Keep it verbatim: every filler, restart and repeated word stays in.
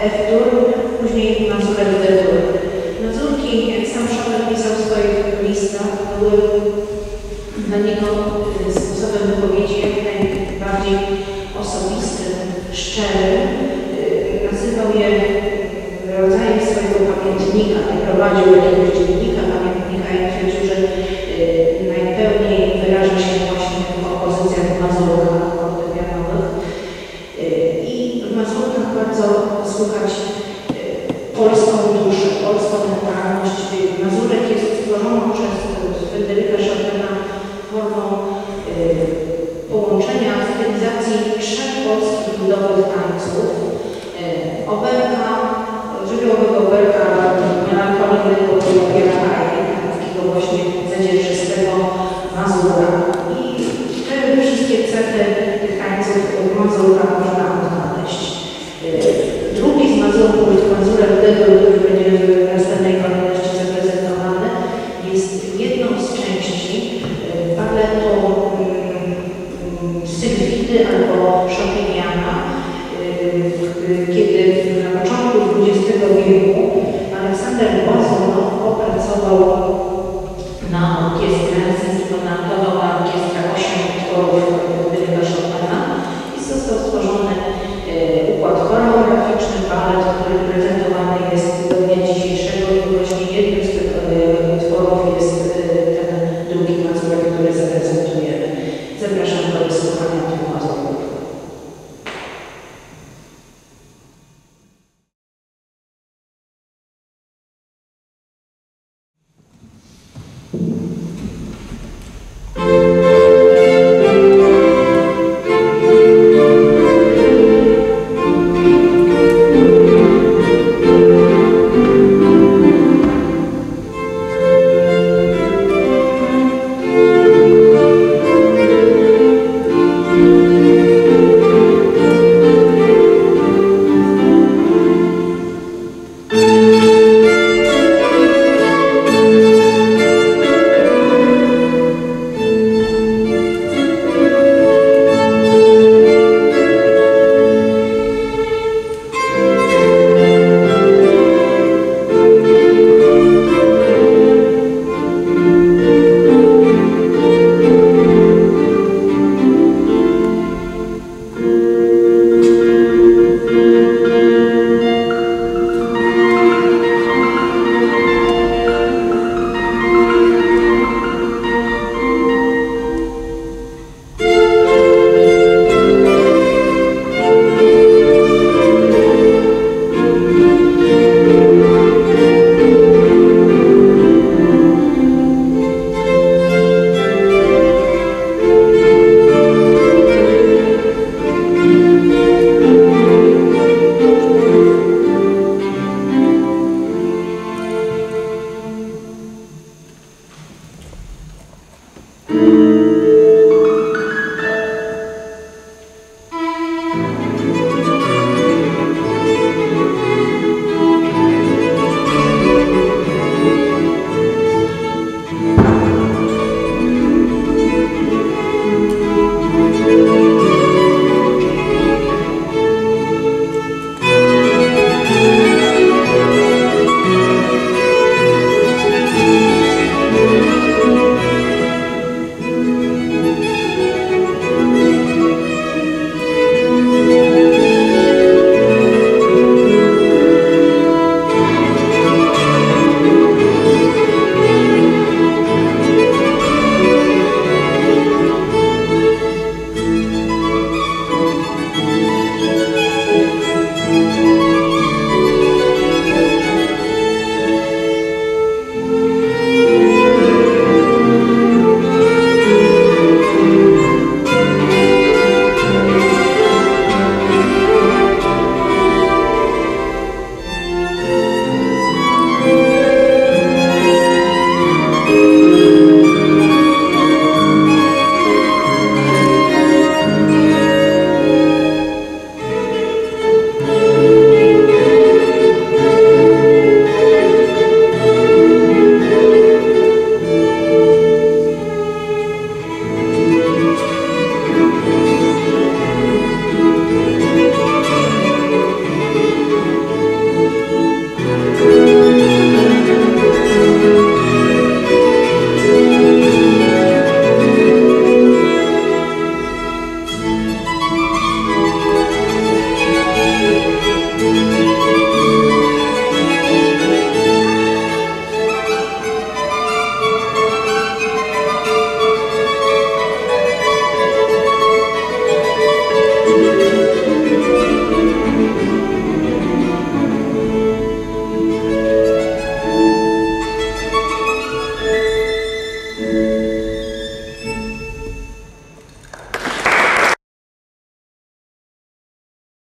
F-dur, później mazurek D-dur. Mazurki, jak sam Chopin pisał w swoich listach, były dla niego sposobem wypowiedzi jak najbardziej osobistym, szczerym. Nazywał je rodzajem swojego pamiętnika, nie prowadził jakiegoś dziennika pamiętnika i twierdził, że najpełniej wyraża się właśnie w kompozycjach w mazurkach fortepianowych. I w mazurkach bardzo słychać polską duszę, polską mentalność. Mazurek jest stworzoną przez Fryderyka Chopina formą połączenia stylizacji trzech polskich ludowych tańców. Oberka, żywiołowego oberka melancholijnego opiera takiego właśnie zadzierczystego mazura. I te wszystkie cechy tych tańców w mazurkach można odnaleźć. Drugi z mazurków, mazurek D-dur, który będzie w następnej kolejności zaprezentowany, jest jedną z części baletu Sylfidy albo Chopiniana, kiedy na początku dwudziestego wieku Aleksander Błazonow opracował na orkiestrę, zimponował na orkiestrę osiem utworów Fryderyka Chopina i został stworzony układ choreograficzny, balet, który prezentowany jest do dnia dzisiejszego i właśnie jednym z tych utworów jest ten drugi mazurek, który zaprezentujemy. Zapraszam do wysłuchania tych mazurków.